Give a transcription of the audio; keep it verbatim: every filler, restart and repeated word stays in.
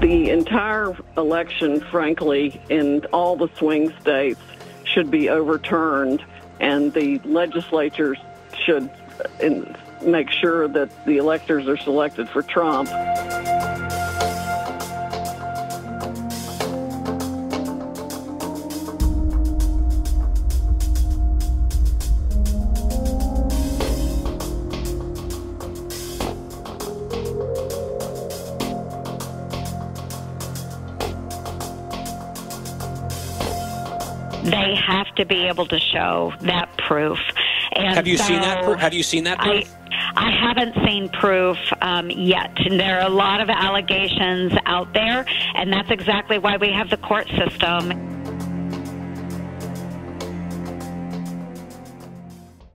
The entire election, frankly, in all the swing states should be overturned, and the legislatures should make sure that the electors are selected for Trump. They have to be able to show that proof. And have you so seen that? Pr- have you seen that proof? I, I haven't seen proof um, yet. And there are a lot of allegations out there, and that's exactly why we have the court system.